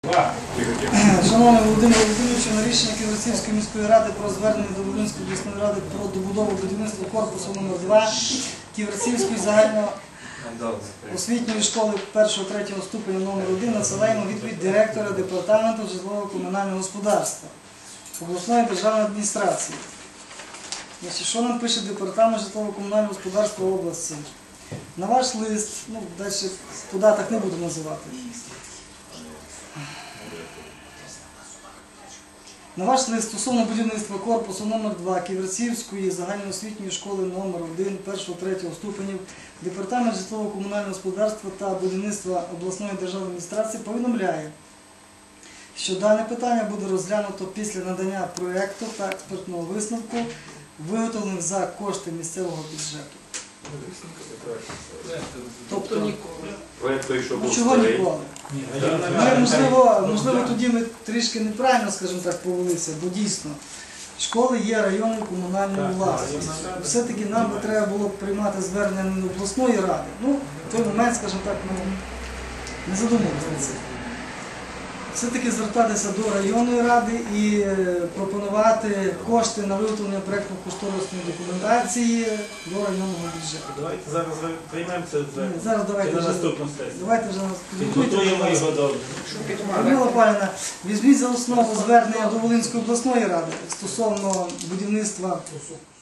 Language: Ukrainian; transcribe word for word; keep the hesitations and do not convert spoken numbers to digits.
Шановний Володимир Володимирович, на рішення Ківерцівської міської ради про звернення до Волинської обласної ради про добудову будівництва корпусу номер два Ківерцівської загальноосвітньої школи першого-третього ступеня номер один надсилаємо відповідь директора департаменту житлово-комунального господарства обласної державної адміністрації. Значить, що нам пише департамент житлово-комунального господарства області? На ваш лист, ну, далі по датах не буду називати. На ваш лист стосовно будівництва корпусу номер два Ківерцівської загальноосвітньої школи номер один першого-третього ступенів департамент житлово-комунального господарства та будівництва обласної державної адміністрації повідомляє, що дане питання буде розглянуто після надання проєкту та експертного висновку, виготовлених за кошти місцевого бюджету. Тобто ніколи. Ну чого ніколи? Ми, можливо, можливо, тоді ми трішки неправильно, скажімо так, повелися, бо дійсно школи є районною комунальною власністю. Все-таки нам би треба було приймати звернення не до обласної ради. Ну, в той момент, скажімо так, ми не задумалися на це. Все-таки звертатися до районної ради і пропонувати кошти на виготовлення проєктно-кошторисної документації до районного бюджету. Давайте зараз приймемо це зараз давайте на вже, наступну сесію. Давайте вже підготуємо його добре. Людмила Павлівна, візьміть за основу звернення до Волинської обласної ради стосовно будівництва